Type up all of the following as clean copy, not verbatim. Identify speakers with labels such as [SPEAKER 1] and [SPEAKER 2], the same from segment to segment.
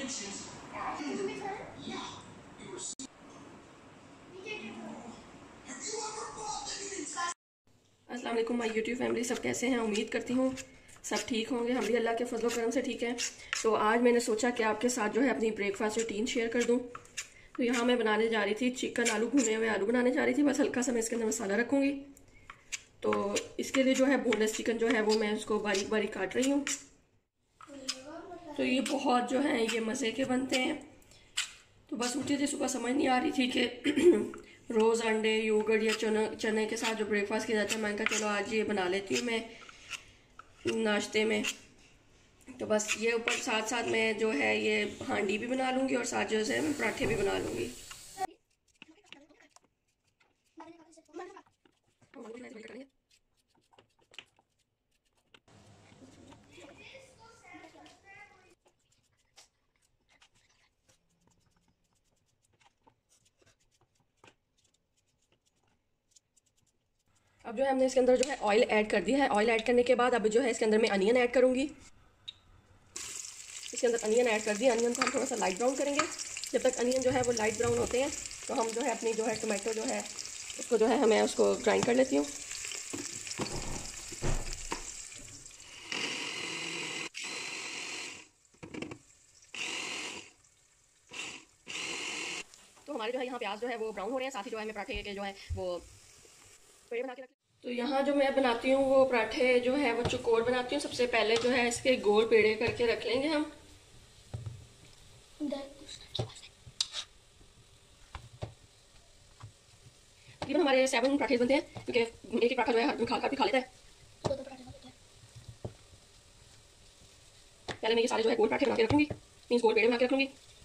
[SPEAKER 1] अस्सलाम वालेकुम my YouTube family, सब कैसे हैं? उम्मीद करती हूँ सब ठीक होंगे। हम भी अल्लाह के फजल करम से ठीक है। तो आज मैंने सोचा कि आपके साथ जो है अपनी ब्रेकफास्ट रूटीन शेयर कर दूँ। तो यहाँ मैं बनाने जा रही थी चिकन आलू, भुने हुए आलू बनाने जा रही थी। बस हल्का सा मैं इसके अंदर मसाला रखूँगी। तो इसके लिए जो है बोनलेस चिकन जो है वो मैं उसको बारीक बारीक काट रही हूँ। तो ये बहुत जो है ये मज़े के बनते हैं। तो बस उठी थी सुबह, समझ नहीं आ रही थी कि रोज़ अंडे योगर्ट या चने के साथ जो ब्रेकफास्ट किया जाता है, मैंने कहा चलो आज ये बना लेती हूँ मैं नाश्ते में। तो बस ये ऊपर साथ साथ मैं जो है ये हांडी भी बना लूँगी और साथ जो है मैं पराठे भी बना लूँगी। अब जो है हमने इसके अंदर जो है ऑयल ऐड कर दिया है। ऑयल ऐड करने के बाद अब जो है इसके अंदर मैं अनियन ऐड करूँगी। इसके अंदर अनियन ऐड कर दिया। अनियन को हम थोड़ा सा लाइट ब्राउन करेंगे। जब तक अनियन जो है वो लाइट ब्राउन होते हैं तो हम जो है अपनी जो है टोमेटो जो है उसको जो है मैं उसको ग्राइंड कर लेती हूँ। तो हमारे जो है यहाँ प्याज जो है वो ब्राउन हो रहे हैं। साथ ही जो है मैं पराठे के जो है वो पेड़े बना के रख। तो यहाँ जो मैं बनाती हूँ वो पराठे जो है वो चौकोर बनाती हूँ। सबसे पहले जो है इसके गोल पेड़े करके रख लेंगे हम। तकरीबन हमारे 7 पराठे बनते हैं क्योंकि एक एक पराठा जो है हर खा भी खा लेता है। पहले मैं ये सारे जो है गोल पराठे बना के रखूँगी, मीन्स गोल पेड़े बना के रखूँगी।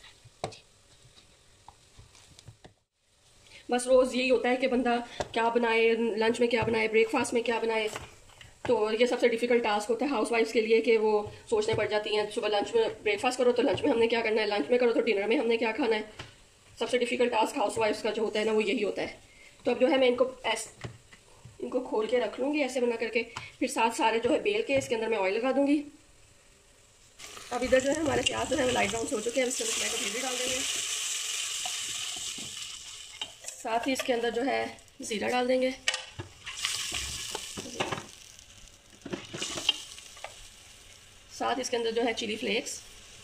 [SPEAKER 1] बस रोज़ यही होता है कि बंदा क्या बनाए, लंच में क्या बनाए, ब्रेकफास्ट में क्या बनाए। तो ये सबसे डिफ़िकल्ट टास्क होता है हाउसवाइफ्स के लिए कि वो सोचने पड़ जाती हैं। सुबह लंच में ब्रेकफास्ट करो तो लंच में हमने क्या करना है, लंच में करो तो डिनर में हमने क्या खाना है। सबसे डिफ़िकल्ट टास्क हाउसवाइफ्स का जो होता है ना वो यही होता है। तो अब जो है मैं इनको खोल के रख लूँगी ऐसे बना करके। फिर साथ सारे जो है बेल के इसके अंदर मैं ऑयल लगा दूँगी। अब इधर जो है हमारे प्याज जो है वो लाइट ब्राउन हो चुके हैं। इसके अंदर टमाटो भी डाल देंगे। साथ ही इसके अंदर जो है ज़ीरा डाल देंगे। साथ इसके अंदर जो है चिली फ्लेक्स,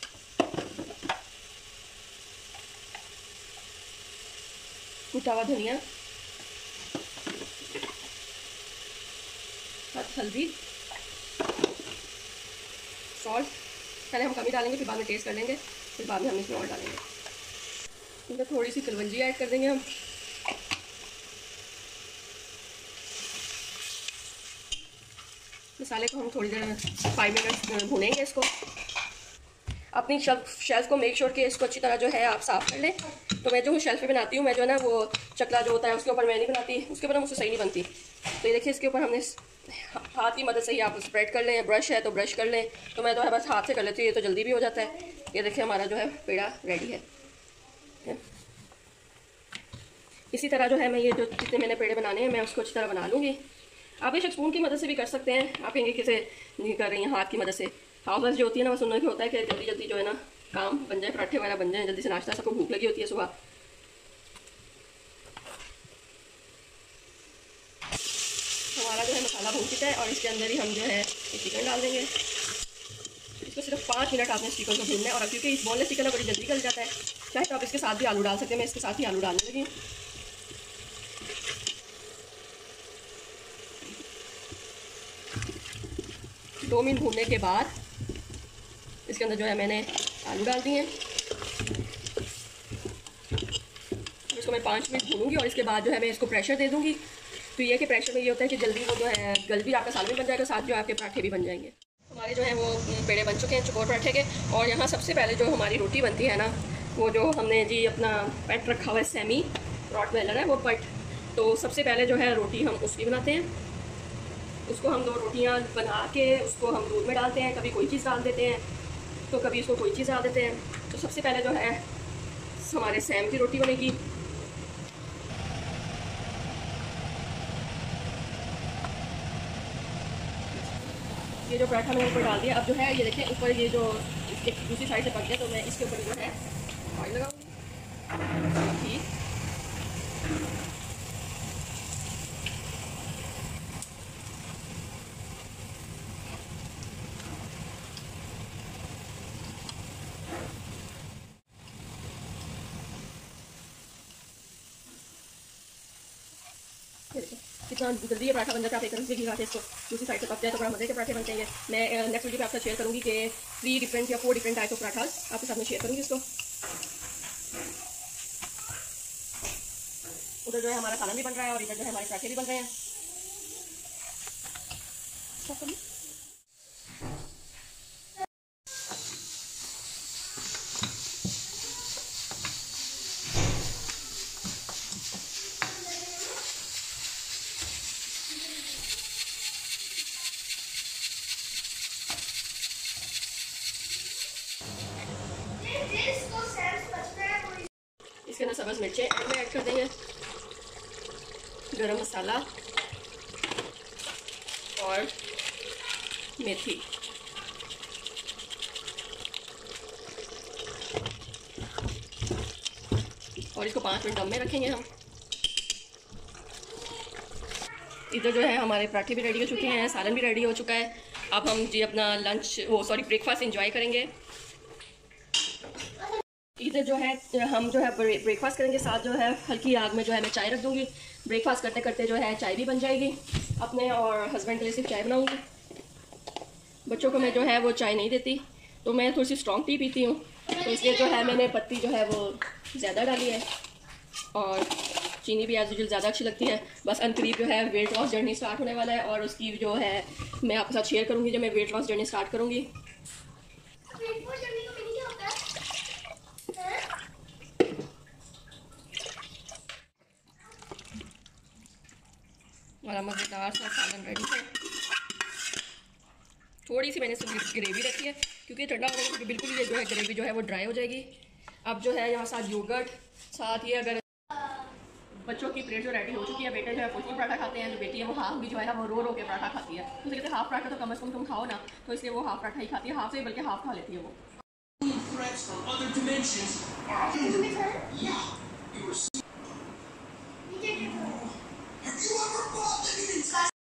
[SPEAKER 1] कुटा हुआ धनिया, हल्दी, सॉल्ट। पहले हम कमी डालेंगे फिर बाद में टेस्ट कर लेंगे, फिर बाद में हम इसमें और डालेंगे। इसमें थोड़ी सी कलवंजी ऐड कर देंगे हम। मसाले को हम थोड़ी देर 5 मिनट भूनेंगे इसको। अपनी शेल्फ को मेक श्योर कि इसको अच्छी तरह जो है आप साफ़ कर लें। तो मैं जो शेल्फ पे बनाती हूँ, मैं जो है ना वो चकला जो होता है उसके ऊपर मैं नहीं बनाती, उसके ऊपर मुझसे सही नहीं बनती। तो ये देखिए इसके ऊपर हमने हाथ की मदद से ही आप स्प्रेड कर लें। ब्रश है तो ब्रश कर लें। तो मैं जो है बस हाथ से कर लेती हूँ, ये तो जल्दी भी हो जाता है। ये देखिए हमारा जो है पेड़ा रेडी है। इसी तरह जो है मैं ये जो जितने मैंने पेड़े बनाने हैं मैं उसको अच्छी तरह बना लूँगी। आप ये स्पून की मदद से भी कर सकते हैं। आप कहेंगे किसे नहीं कर रही हैं हाथ की मदद से। हाउसवाइफ जो होती है ना बस उन्हें होता है कि जल्दी जल्दी जो है ना काम बन जाए, पराठे वगैरह बन जाए, जल्दी से नाश्ता, सबको भूख लगी होती है सुबह। हमारा जो है मसाला भून चुका है और इसके अंदर ही हम जो है चिकन डाल देंगे। इसको सिर्फ 5 मिनट आपने चिकन को भूनना है। और क्योंकि इस बोनलेस चिकन बड़ी जल्दी गल जाता है, चाहे तो आप इसके साथ भी आलू डाल सकते हैं। मैं इसके साथ ही आलू डालने लगी। 2 मिनट भूनने के बाद इसके अंदर जो है मैंने आलू डाल दिए हैं। इसको मैं 5 मिनट भूनूंगी और इसके बाद जो है मैं इसको प्रेशर दे दूंगी। तो ये कि प्रेशर में ये होता है कि जल्दी वो जो है गल भी आपका सालन भी बन जाएगा, साथ जो आपके पराठे भी बन जाएंगे। हमारे जो है वो पेड़े बन चुके हैं चौकोर पराठे के। और यहाँ सबसे पहले जो हमारी रोटी बनती है ना, वो जो हमने जी अपना पेट रखा हुआ है सेमी रॉटवेलर है वो पेट। तो सबसे पहले जो है रोटी हम उसकी बनाते हैं। उसको हम 2 रोटियां बना के उसको हम दूध में डालते हैं। कभी कोई चीज़ डाल देते हैं तो कभी इसको कोई चीज़ डाल देते हैं। तो सबसे पहले जो है हमारे सैम की रोटी बनेगी। ये जो पराठा मैंने ऊपर डाल दिया। अब जो है ये देखें ऊपर ये जो इसके दूसरी साइड से पक गया, तो मैं इसके ऊपर जो है ऑयल लगाऊंगी। ठीक, कितना जल्दी ये पराठा बन जाता है। आप एक तरफ से घी इसको दूसरी साइड से पक जाए तो बड़ा मजे के पराठे बनते हैं। मैं नेक्स्ट वीडियो पे आपसे शेयर करूँगी कि 3 डिफरेंट या 4 डिफरेंट टाइप ऑफ पराठा आपके साथ में शेयर करूँगी इसको। उधर जो है हमारा सालन भी बन रहा है और इधर जो है हमारे पराठे भी बन रहे हैं। इसके अंदर सब्ज़ मिर्चें ऐड कर देंगे, गरम मसाला और मेथी। और इसको 5 मिनट दम में रखेंगे हम। इधर जो है हमारे पराठे भी रेडी हो चुके हैं, सालन भी रेडी हो चुका है। अब हम जी अपना ब्रेकफास्ट एंजॉय करेंगे। इधर जो है हम जो है ब्रेकफास्ट करेंगे, साथ जो है हल्की आग में जो है मैं चाय रख दूँगी। ब्रेकफास्ट करते करते जो है चाय भी बन जाएगी। अपने और हस्बैंड के लिए सिर्फ चाय बनाऊँगी। बच्चों को मैं जो है वो चाय नहीं देती, तो मैं थोड़ी सी स्ट्रॉन्ग टी पीती हूँ, तो इसलिए जो है मैंने पत्ती जो है वो ज़्यादा डाली है और चीनी भी एज यूजुअल ज़्यादा अच्छी लगती है। बस अनकरीब जो है वेट लॉस जर्नी स्टार्ट होने वाला है और उसकी जो है मैं आपके साथ शेयर करूँगी जब मैं वेट लॉस जर्नी स्टार्ट करूँगी। हमारा मज़ेदार सा सालन रेडी है। थोड़ी सी मैंने ग्रेवी रखी है क्योंकि ठंडा हो जाएगा, बिल्कुल ये जो है ग्रेवी जो है वो ड्राई हो जाएगी। अब जो है यहाँ साथ योगर्ट, साथ ये अगर बच्चों की प्लेट जो रेडी हो चुकी है, बेटे जो है फुल पराठा खाते हैं, जो बेटी है वो हाफ भी जो है ना वो रो के पराठा खाती है। तो कहते हैं हाफ पराठा तो कम से कम तुम खाओ ना, तो इसलिए वो हाफ पराठा ही खाती है, हाफ से बल्कि हाफ खा लेती है वो।